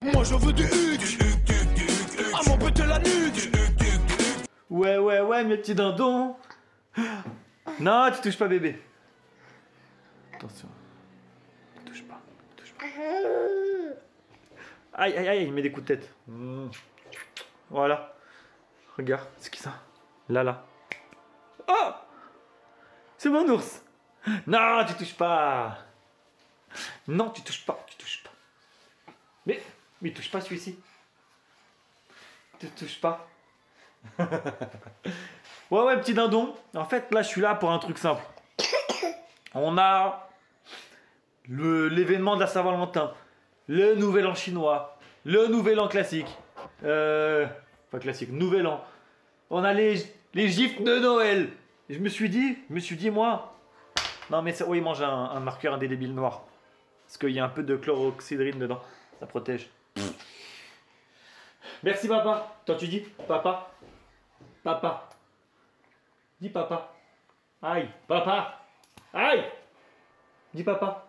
Moi j'en veux du huc. Ah mon pote la nuque. Ouais, mes petits dindons. Non, tu touches pas bébé. Attention. Touche pas. Aïe, il met des coups de tête. Voilà. Regarde, c'est qui ça? Là. Oh! C'est mon ours. Non, tu touches pas. Non, tu touches pas. Mais touche pas celui-ci. Tu touches pas. Ouais, petit dindon. En fait, là, je suis là pour un truc simple. On a l'événement de la Saint-Valentin, le nouvel an chinois, le nouvel an classique. Pas classique, nouvel an. On a les gifs de Noël. Et je me suis dit, moi. Non, mais oui, il mange un marqueur indélébile noir. Parce qu'il y a un peu de chloroxydrine dedans. Ça protège. Merci, papa. Toi, tu dis papa. Papa. Dis papa. Aïe. Papa. Aïe. Dis papa.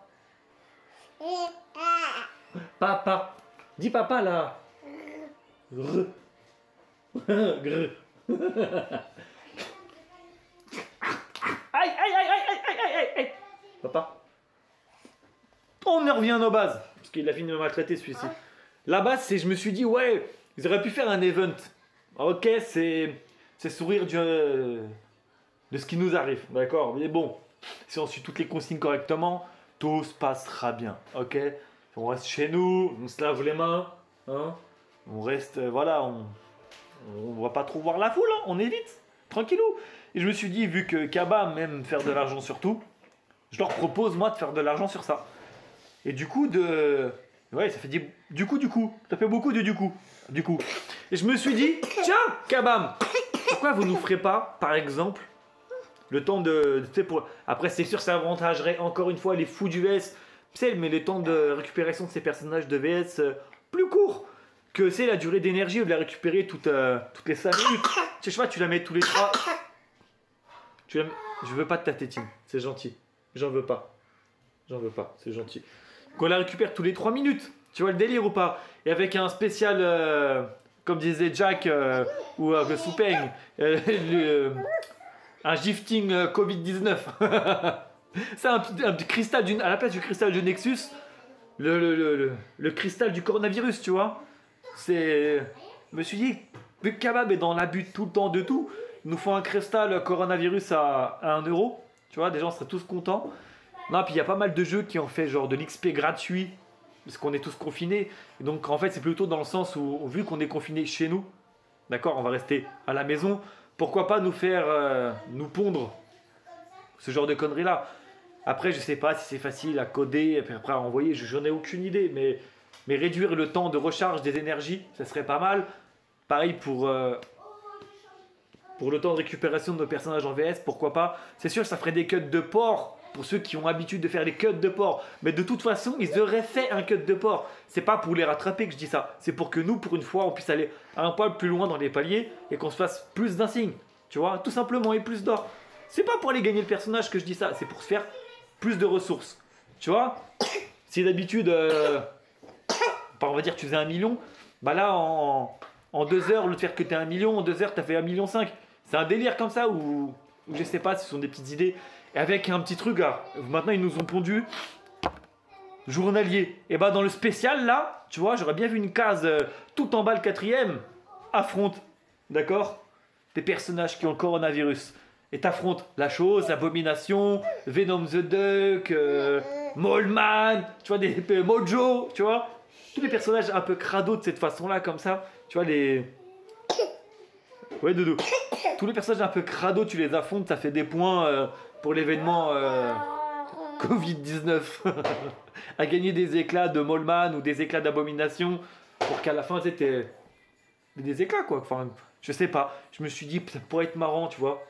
Papa. Dis papa là. Gr. Gr. Aïe. Papa. On en revient à nos bases. Parce qu'il a fini de me maltraiter celui-ci. La base, c'est je me suis dit, ouais, ils auraient pu faire un event. Ok, c'est sourire de ce qui nous arrive. D'accord. Mais bon, si on suit toutes les consignes correctement, tout se passera bien. Ok. On reste chez nous, on se lave les mains. Hein, on reste, voilà, on va pas trop voir la foule, hein, on évite, tranquillou. Et je me suis dit, vu que Kaba aime faire de l'argent sur tout, je leur propose moi de faire de l'argent sur ça. Et du coup, ouais, ça fait du coup, ça fait beaucoup de du coup. Et je me suis dit, tiens, Kabam, pourquoi vous nous ferez pas, par exemple, le temps de après, c'est sûr, ça avantagerait encore une fois les fous du VS, mais le temps de récupération de ces personnages de VS plus court que c'est la durée d'énergie ou de la récupérer toutes les 5 minutes. Je sais pas, tu la mets tous les 3. Je veux pas de ta tétine, c'est gentil. J'en veux pas, c'est gentil. Qu'on la récupère tous les 3 minutes. Tu vois le délire ou pas? Et avec un spécial, comme disait Jack ou Soupeng, un gifting Covid-19. C'est un petit cristal à la place du cristal du Nexus, le cristal du coronavirus, tu vois. Je me suis dit, vu que Kebab est dans l'abus tout le temps de tout, ils nous font un cristal coronavirus à 1 euro. Tu vois, déjà on serait tous contents. Non, puis il y a pas mal de jeux qui ont fait genre de l'XP gratuit, parce qu'on est tous confinés. Et donc en fait, c'est plutôt dans le sens où, vu qu'on est confinés chez nous, d'accord, on va rester à la maison, pourquoi pas nous faire, nous pondre ce genre de conneries là. Après, je sais pas si c'est facile à coder, et puis après à envoyer, j'en ai aucune idée, mais réduire le temps de recharge des énergies, ça serait pas mal. Pareil pour le temps de récupération de nos personnages en VS, pourquoi pas. C'est sûr que ça ferait des cuts de port pour ceux qui ont l'habitude de faire les cuts de port. Mais de toute façon, ils auraient fait un cut de port. C'est pas pour les rattraper que je dis ça. C'est pour que nous, pour une fois, on puisse aller un poil plus loin dans les paliers et qu'on se fasse plus d'insignes. Tu vois, tout simplement, et plus d'or. C'est pas pour aller gagner le personnage que je dis ça. C'est pour se faire plus de ressources. Tu vois, si d'habitude, on va dire tu faisais 1 million, bah là, en 2 heures, au lieu de faire que t'es 1 million, en 2 heures, t'as fait 1,5 million. C'est un délire comme ça où je sais pas, ce sont des petites idées. Et avec un petit truc là, maintenant ils nous ont pondu journalier. Et bah dans le spécial là, tu vois, j'aurais bien vu une case tout en bas le 4ème, affronte, d'accord, des personnages qui ont le coronavirus. Et t'affrontes la chose, Abomination, Venom the Duck, Moleman, tu vois, des Mojo, tu vois. Tous les personnages un peu crado de cette façon-là, comme ça. Tu vois, Ouais, Doudou. Tous les personnages un peu crado, tu les affrontes, ça fait des points pour l'événement Covid-19. À gagner des éclats de Moleman ou des éclats d'Abomination pour qu'à la fin, c'était des éclats, quoi. Enfin, je sais pas. Je me suis dit, ça pourrait être marrant, tu vois.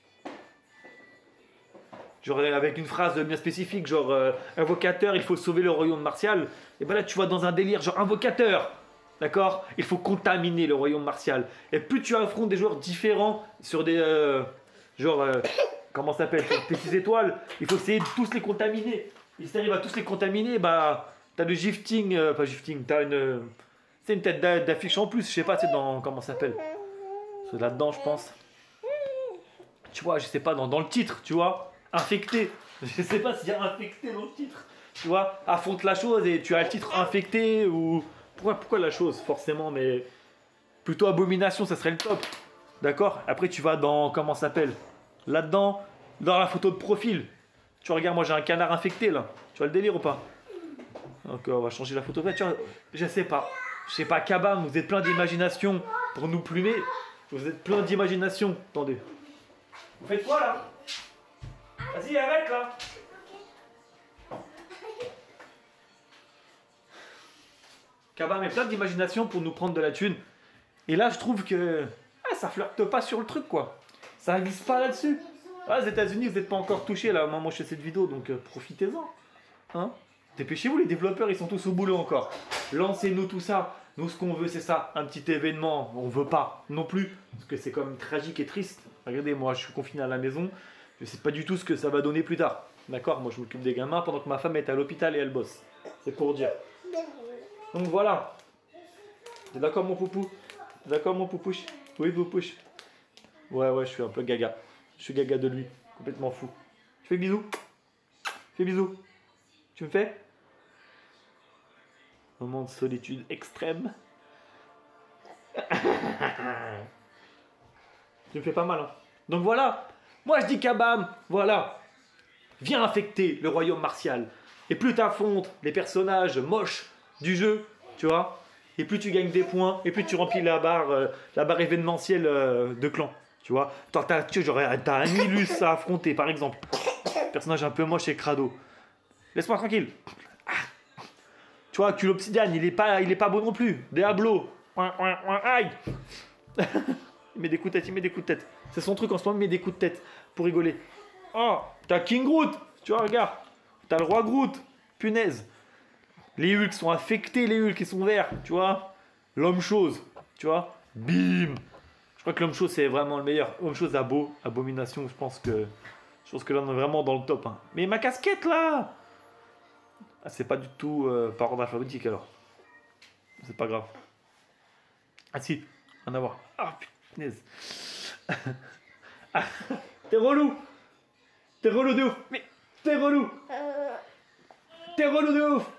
Genre avec une phrase bien spécifique, genre invocateur, il faut sauver le royaume martial. Et ben là, tu vois, dans un délire, genre invocateur. D'accord? Il faut contaminer le royaume martial. Et plus tu affrontes des joueurs différents sur des... comment ça s'appelle? Petites étoiles. Il faut essayer de tous les contaminer. Et si tu arrives à tous les contaminer, bah... T'as le gifting... pas gifting, t'as une... C'est une tête d'affiche en plus, je sais pas, c'est dans. Comment ça s'appelle? C'est là-dedans, je pense. Tu vois, je sais pas, dans le titre, tu vois. Infecté. Je sais pas s'il y a infecté dans le titre. Tu vois, affronte la chose et tu as le titre infecté ou. Pourquoi la chose, forcément, mais. Plutôt abomination, ça serait le top. D'accord? Après, tu vas dans. Comment ça s'appelle? Là-dedans, dans la photo de profil. Tu regardes, moi j'ai un canard infecté là. Tu vois le délire ou pas? Donc on va changer la photo. Tu vois, je sais pas. Je sais pas, Kabam, vous êtes plein d'imagination pour nous plumer. Vous êtes plein d'imagination. Attendez. Vous faites quoi là? Vas-y, arrête là. Kabam est plein d'imagination pour nous prendre de la thune. Et là, je trouve que ça flirte pas sur le truc quoi. Ça glisse pas là-dessus. Ah, les États-Unis, vous n'êtes pas encore touchés là, au moment où je fais cette vidéo, donc profitez-en. Hein? Dépêchez-vous, les développeurs, ils sont tous au boulot encore. Lancez-nous tout ça. Nous, ce qu'on veut, c'est ça. Un petit événement. On veut pas non plus, parce que c'est quand même tragique et triste. Regardez, moi, je suis confiné à la maison. Je sais pas du tout ce que ça va donner plus tard. D'accord? Moi, je m'occupe des gamins pendant que ma femme est à l'hôpital et elle bosse. C'est pour dire. Donc voilà. T'es d'accord, mon poupou? T'es d'accord, mon poupouche? Oui, poupouche. Ouais, je suis un peu gaga. Je suis gaga de lui. Complètement fou. Je fais bisous. Fais bisous. Tu me fais? Moment de solitude extrême. Tu me fais pas mal, hein. Donc voilà. Moi, je dis Kabam. Voilà. Viens infecter le royaume martial. Et plus tu affrontes les personnages moches du jeu, tu vois, et plus tu gagnes des points, et plus tu remplis la barre événementielle de clan. Tu vois, t'as un Nilus à affronter, par exemple. Personnage un peu moche et crado. Laisse-moi tranquille. Tu vois, Cul Obsidian, il est pas beau non plus. Diablo. Aïe. Il met des coups de tête, C'est son truc en ce moment, il met des coups de tête. Pour rigoler. Oh, t'as King Groot. Tu vois, regarde. T'as le roi Groot. Punaise. Les Hulk sont affectés, les Hulk, ils sont verts. Tu vois. L'homme chose. Tu vois. Bim. Je crois que l'homme chose, c'est vraiment le meilleur. Homme chose, abomination, je pense que là, on est vraiment dans le top. Hein. Mais ma casquette, là. Ah, c'est pas du tout par ordre alphabétique alors. C'est pas grave. Ah si, rien à voir. Ah punaise. Ah, t'es relou. T'es relou de ouf. Mais t'es relou. T'es relou de ouf.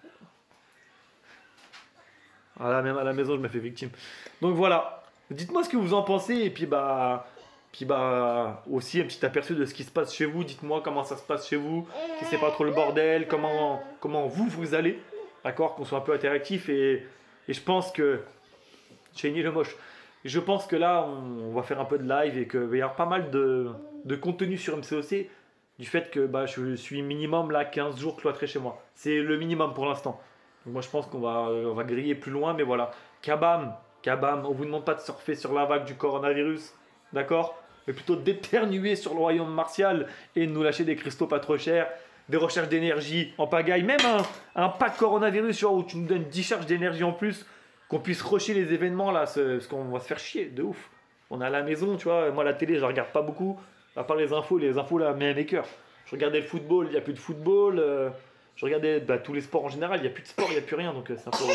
Voilà, même à la maison, je me fais victime. Donc voilà. Dites-moi ce que vous en pensez et puis aussi un petit aperçu de ce qui se passe chez vous. Dites-moi comment ça se passe chez vous, si c'est pas trop le bordel, comment vous allez, d'accord, qu'on soit un peu interactif et je pense que Chenny le moche. Je pense que là on va faire un peu de live et qu'il va y avoir pas mal de contenu sur MCOC du fait que je suis minimum là 15 jours cloîtré chez moi. C'est le minimum pour l'instant. Donc moi je pense qu'on va griller plus loin, mais voilà. Kabam, on vous demande pas de surfer sur la vague du coronavirus. D'accord? Mais plutôt d'éternuer sur le royaume martial et de nous lâcher des cristaux pas trop chers, des recherches d'énergie en pagaille, même un pack coronavirus genre, où tu nous donnes 10 charges d'énergie en plus, qu'on puisse rusher les événements là, parce qu'on va se faire chier, de ouf. On est à la maison, tu vois, moi la télé je regarde pas beaucoup, à part les infos là, mais mes cœurs. Je regardais le football, il n'y a plus de football, je regardais tous les sports en général, il n'y a plus de sport, il n'y a plus rien, donc c'est un peu...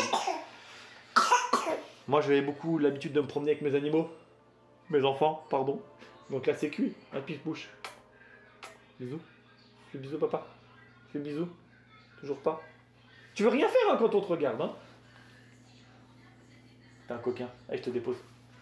Moi j'avais beaucoup l'habitude de me promener avec mes animaux. Mes enfants, pardon. Donc là c'est cuit, un pif-bouche. Bisous. Fais bisous papa. Fais bisous. Toujours pas. Tu veux rien faire hein, quand on te regarde, hein? T'es un coquin. Allez, je te dépose.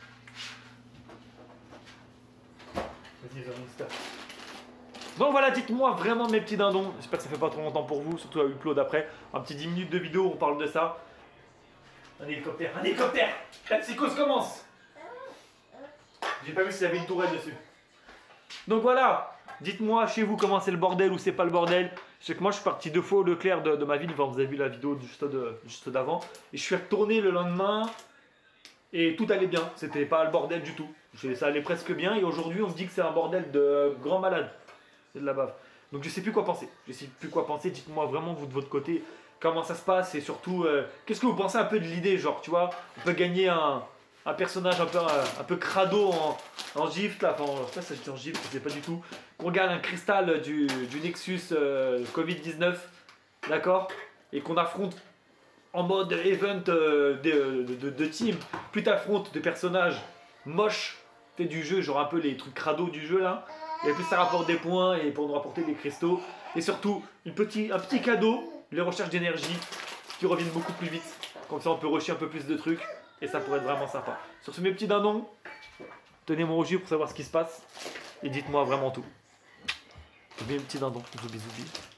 Vas-y, Monster. Donc voilà, dites-moi vraiment mes petits dindons. J'espère que ça fait pas trop longtemps pour vous, surtout à upload après. Un petit 10 minutes de vidéo, on parle de ça. Un hélicoptère, La psychose commence. J'ai pas vu s'il y avait une tourelle dessus. Donc voilà, dites-moi chez vous comment c'est le bordel ou c'est pas le bordel. Je sais que moi je suis parti 2 fois au Leclerc de ma ville, vous avez vu la vidéo juste d'avant. Et je suis retourné le lendemain et tout allait bien, c'était pas le bordel du tout. Ça allait presque bien et aujourd'hui on me dit que c'est un bordel de grand malade. C'est de la bave. Donc je sais plus quoi penser. Dites-moi vraiment vous de votre côté comment ça se passe et surtout qu'est-ce que vous pensez un peu de l'idée, genre tu vois, on peut gagner un personnage un peu crado en gifle, là, enfin, ça se dit en gifle, je sais pas du tout. Qu'on gagne un cristal du Nexus Covid-19, d'accord? Et qu'on affronte en mode event de team. Plus t'affrontes des personnages moches du jeu, genre un peu les trucs crado du jeu là. Et plus ça rapporte des points et pour nous rapporter des cristaux. Et surtout, un petit cadeau, les recherches d'énergie qui reviennent beaucoup plus vite. Comme ça on peut rusher un peu plus de trucs et ça pourrait être vraiment sympa. Sur ce mes petits dindons, tenez-moi au jus pour savoir ce qui se passe et dites-moi vraiment tout. Mes petits dindons, bisous bisous bisous.